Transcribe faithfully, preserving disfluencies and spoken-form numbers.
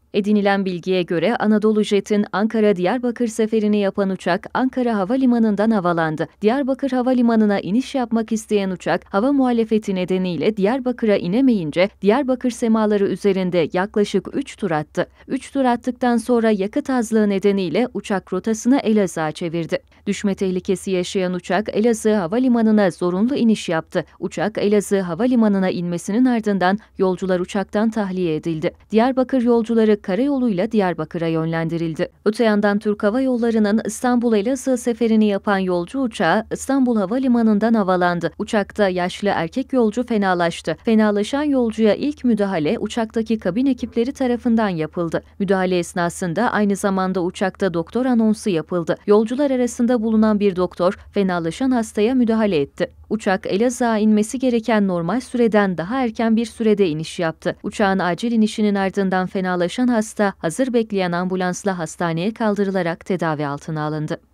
Edinilen bilgiye göre Anadolu Jet'in Ankara-Diyarbakır seferini yapan uçak Ankara Havalimanı'ndan havalandı. Diyarbakır Havalimanı'na iniş yapmak isteyen uçak hava muhalefeti nedeniyle Diyarbakır'a inemeyince Diyarbakır semaları üzerinde yaklaşık üç tur attı. üç tur attıktan sonra yakıt azlığı nedeniyle uçak rotasını Elazığ'a çevirdi. Düşme tehlikesi yaşayan uçak Elazığ Havalimanı'na zorunlu iniş yaptı. Uçak Elazığ Havalimanı'na inmesinin ardından yolcular uçaktan tahliye edildi. Diyarbakır yolcuları karayoluyla Diyarbakır'a yönlendirildi. Öte yandan Türk Hava Yolları'nın İstanbul-Elazığ seferini yapan yolcu uçağı İstanbul Havalimanı'ndan havalandı. Uçakta yaşlı erkek yolcu fenalaştı. Fenalaşan yolcuya ilk müdahale uçaktaki kabin ekipleri tarafından yapıldı. Müdahale esnasında aynı zamanda uçakta doktor anonsu yapıldı. Yolcular arasında bulunan bir doktor fenalaşan hastaya müdahale etti. Uçak Elazığ'a inmesi gereken normal süreden daha erken bir sürede iniş yaptı. Uçağın acil inişinin ardından fenalaşan hasta hazır bekleyen ambulansla hastaneye kaldırılarak tedavi altına alındı.